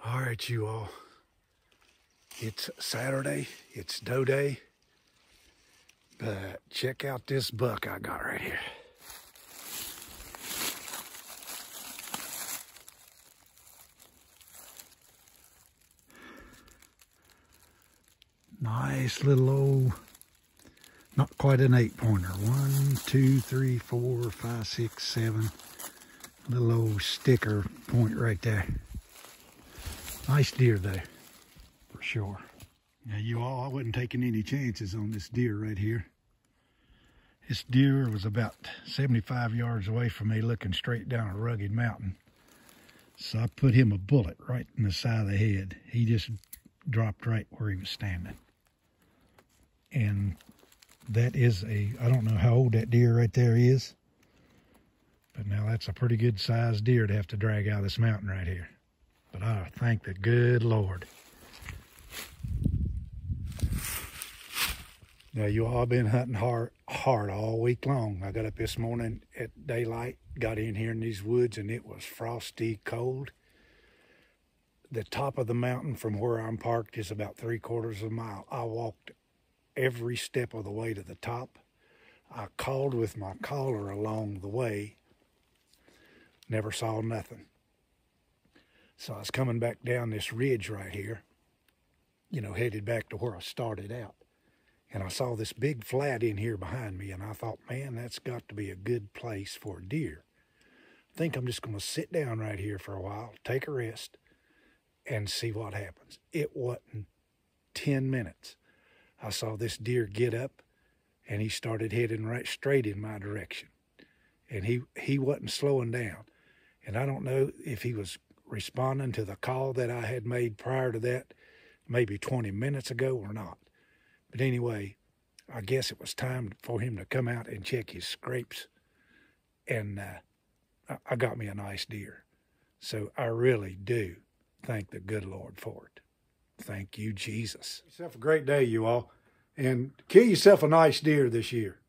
All right, you all. It's Saturday. It's doe day. But check out this buck I got right here. Nice little old, not quite an 8-pointer. 1, 2, 3, 4, 5, 6, 7. Little old sticker point right there. Nice deer though, for sure. Now you all, I wasn't taking any chances on this deer right here. This deer was about 75 yards away from me, looking straight down a rugged mountain. So I put him a bullet right in the side of the head. He just dropped right where he was standing. And that is I don't know how old that deer right there is, but now that's a pretty good sized deer to have to drag out of this mountain right here. But I thank the good Lord. Now you all been hunting hard all week long. I got up this morning at daylight, got in here in these woods, and it was frosty cold. The top of the mountain from where I'm parked is about 3/4 of a mile. I walked every step of the way to the top. I called with my collar along the way. Never saw nothing. So I was coming back down this ridge right here, you know, headed back to where I started out. And I saw this big flat in here behind me, and I thought, man, that's got to be a good place for a deer. I think I'm just going to sit down right here for a while, take a rest, and see what happens. It wasn't 10 minutes. I saw this deer get up, and he started heading right straight in my direction. And he wasn't slowing down. And I don't know if he was responding to the call that I had made prior to that, maybe 20 minutes ago or not. But anyway, I guess it was time for him to come out and check his scrapes. And I got me a nice deer. So I really do thank the good Lord for it. Thank you, Jesus. Yourself a great day, you all. And kill yourself a nice deer this year.